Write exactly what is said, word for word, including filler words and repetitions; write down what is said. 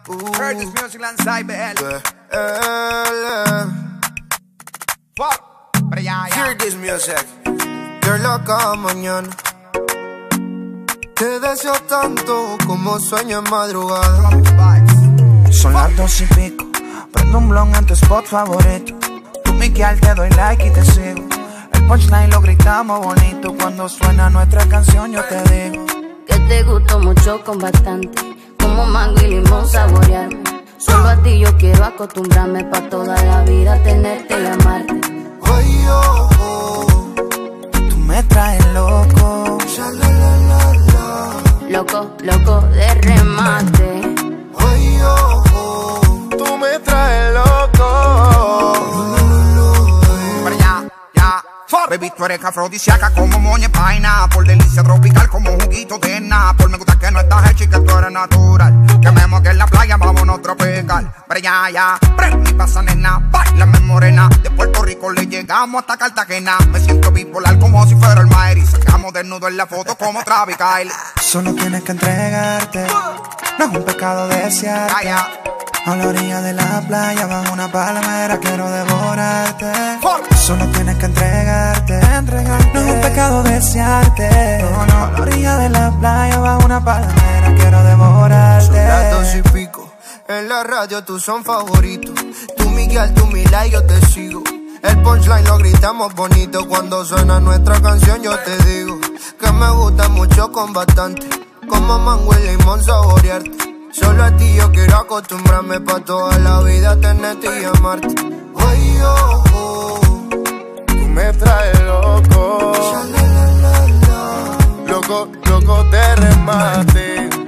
Uh, Curtis Music Lanzai B L. Fuck. Pero ya, ya. Hear this music. Girl, cada mañana te deseo tanto como sueño en madrugada. Son las dos y pico, prendo un blon en tu spot favorito. Tú, Miguel, te doy like y te sigo. El punchline lo gritamos bonito. Cuando suena nuestra canción yo te digo que te gustó mucho con bastante, como mango y limón saborearme. Solo a ti yo quiero acostumbrarme pa' toda la vida tenerte y amarte. Ay, oh, oh. Tú me traes loco, Ya, la, la, la, la. Loco, loco de remate. Ay, oh, oh. Tú me traes loco. Pero ya, ya. Fuck. Baby, tú eres afrodisíaca como moña paina. Por delicia tropical como juguito de Napol. Me gusta que no estás hecha y que tú eres natural. Que me moque en la playa, vámonos tropical. Pero ya, ya. Prende y pasa, nena. Bailame morena. De Puerto Rico le llegamos hasta Cartagena. Me siento bipolar como si fuera el Mayri. Sacamos desnudo en la foto como Travis Kyle. solo tienes que entregarte. No es un pecado desearte. Ya, ya. A la orilla de la playa, bajo una palmera, quiero devorarte. Solo tienes que entregarte, entregarte. No es un pecado desearte. No, no. A la orilla de la playa, bajo una palmera, quiero devorarte. Son las dos y pico. En la radio tú son favoritos. Tú Miguel, tú Mila y yo te sigo. El punchline lo gritamos bonito. Cuando suena nuestra canción yo te digo que me gusta mucho con bastante, como mango y limón saborearte. Solo a ti yo quiero acostumbrarme pa' toda la vida tenerte y amarte. Ay, oh, oh. Tú me traes loco. Ya, la, la, la, la. Loco, loco de remate.